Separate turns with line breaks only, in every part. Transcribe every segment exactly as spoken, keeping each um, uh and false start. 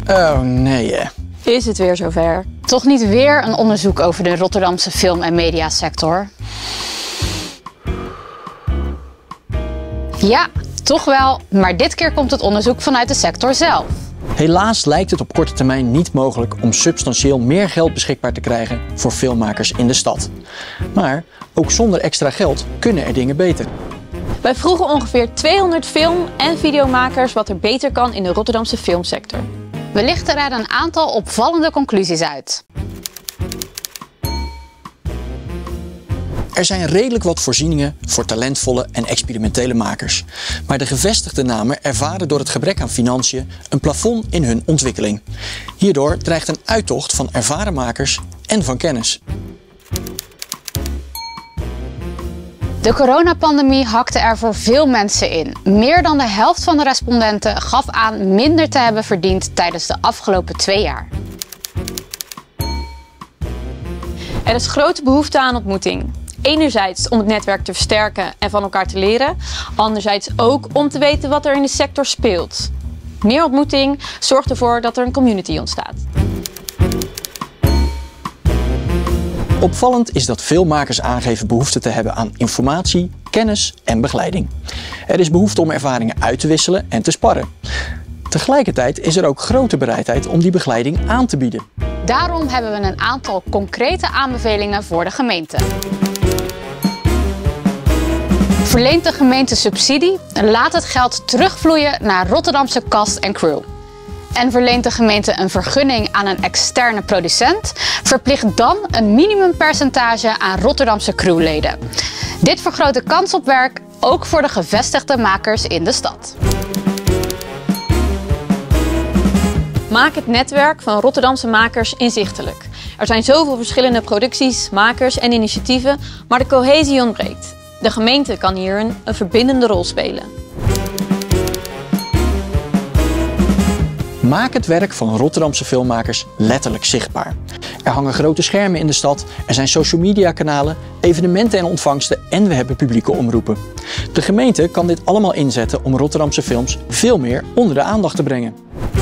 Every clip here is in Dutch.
Oh nee.
Is het weer zover?
Toch niet weer een onderzoek over de Rotterdamse film- en mediasector? Ja, toch wel, maar dit keer komt het onderzoek vanuit de sector zelf.
Helaas lijkt het op korte termijn niet mogelijk om substantieel meer geld beschikbaar te krijgen voor filmmakers in de stad. Maar ook zonder extra geld kunnen er dingen beter.
Wij vroegen ongeveer tweehonderd film- en videomakers wat er beter kan in de Rotterdamse filmsector.
We lichten er een aantal opvallende conclusies uit.
Er zijn redelijk wat voorzieningen voor talentvolle en experimentele makers. Maar de gevestigde namen ervaren door het gebrek aan financiën een plafond in hun ontwikkeling. Hierdoor dreigt een uittocht van ervaren makers en van kennis.
De coronapandemie hakte er voor veel mensen in. Meer dan de helft van de respondenten gaf aan minder te hebben verdiend tijdens de afgelopen twee jaar.
Er is grote behoefte aan ontmoeting. Enerzijds om het netwerk te versterken en van elkaar te leren. Anderzijds ook om te weten wat er in de sector speelt. Meer ontmoeting zorgt ervoor dat er een community ontstaat.
Opvallend is dat veel makers aangeven behoefte te hebben aan informatie, kennis en begeleiding. Er is behoefte om ervaringen uit te wisselen en te sparren. Tegelijkertijd is er ook grote bereidheid om die begeleiding aan te bieden.
Daarom hebben we een aantal concrete aanbevelingen voor de gemeente. Verleent de gemeente subsidie, laat het geld terugvloeien naar Rotterdamse cast en crew. En verleent de gemeente een vergunning aan een externe producent, verplicht dan een minimumpercentage aan Rotterdamse crewleden. Dit vergroot de kans op werk, ook voor de gevestigde makers in de stad.
Maak het netwerk van Rotterdamse makers inzichtelijk. Er zijn zoveel verschillende producties, makers en initiatieven, maar de cohesie ontbreekt. De gemeente kan hier een, een verbindende rol spelen.
Maak het werk van Rotterdamse filmmakers letterlijk zichtbaar. Er hangen grote schermen in de stad, er zijn social media kanalen, evenementen en ontvangsten en we hebben publieke omroepen. De gemeente kan dit allemaal inzetten om Rotterdamse films veel meer onder de aandacht te brengen.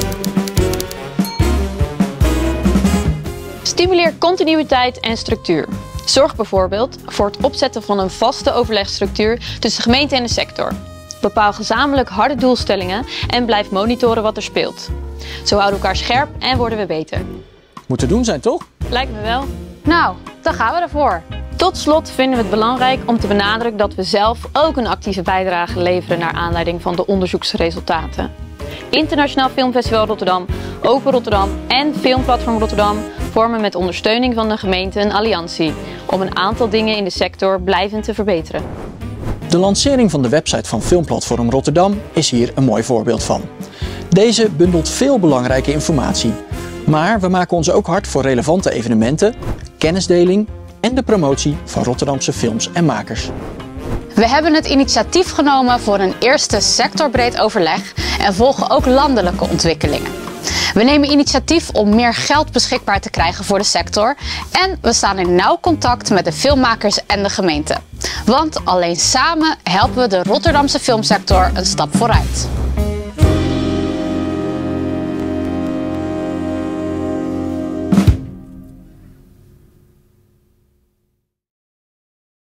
Stimuleer continuïteit en structuur. Zorg bijvoorbeeld voor het opzetten van een vaste overlegstructuur tussen de gemeente en de sector. Bepaal gezamenlijk harde doelstellingen en blijf monitoren wat er speelt. Zo houden we elkaar scherp en worden we beter.
Moet te doen zijn, toch?
Lijkt me wel.
Nou, dan gaan we ervoor.
Tot slot vinden we het belangrijk om te benadrukken dat we zelf ook een actieve bijdrage leveren naar aanleiding van de onderzoeksresultaten. Internationaal Filmfestival Rotterdam, Open Rotterdam en Filmplatform Rotterdam vormen met ondersteuning van de gemeente een alliantie om een aantal dingen in de sector blijvend te verbeteren.
De lancering van de website van Filmplatform Rotterdam is hier een mooi voorbeeld van. Deze bundelt veel belangrijke informatie. Maar we maken ons ook hard voor relevante evenementen, kennisdeling en de promotie van Rotterdamse films en makers.
We hebben het initiatief genomen voor een eerste sectorbreed overleg en volgen ook landelijke ontwikkelingen. We nemen initiatief om meer geld beschikbaar te krijgen voor de sector en we staan in nauw contact met de filmmakers en de gemeente. Want alleen samen helpen we de Rotterdamse filmsector een stap vooruit.